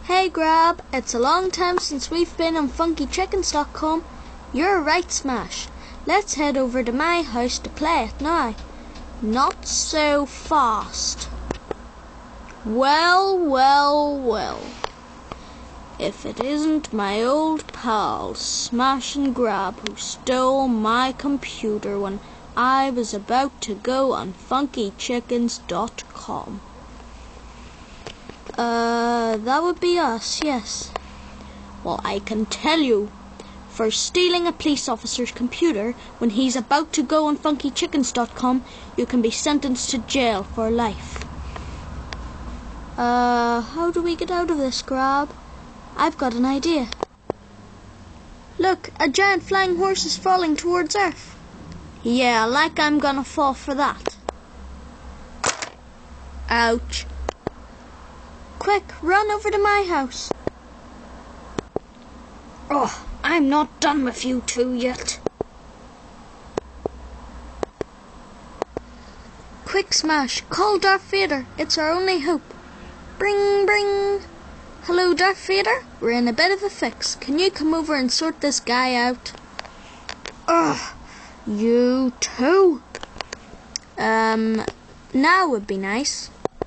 Hey Grab, it's a long time since we've been on funkychickens.com. You're right, Smash. Let's head over to my house to play it now. Not so fast. Well, well, well. If it isn't my old pal, Smash and Grab, who stole my computer when I was about to go on funkychickens.com. That would be us, yes. Well, I can tell you, for stealing a police officer's computer when he's about to go on funkychickens.com, you can be sentenced to jail for life. How do we get out of this, Grab? I've got an idea. Look, a giant flying horse is falling towards Earth. Yeah, like I'm gonna fall for that. Ouch. Quick, run over to my house. Oh, I'm not done with you two yet. Quick, Smash, call Darth Vader. It's our only hope. Bring, bring. Hello, Darth Vader. We're in a bit of a fix. Can you come over and sort this guy out? Ugh, you too. Now would be nice.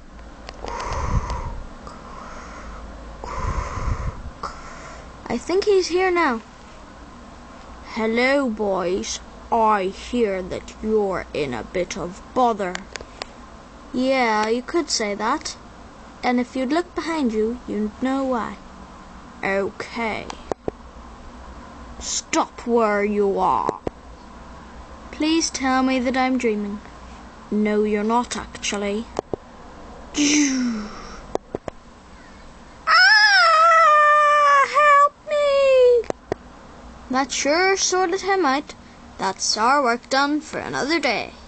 I think he's here now. Hello, boys. I hear that you're in a bit of bother. Yeah, you could say that. And if you'd look behind you, you'd know why. Okay. Stop where you are. Please tell me that I'm dreaming. No, you're not actually. That sure sorted him out. That's our work done for another day.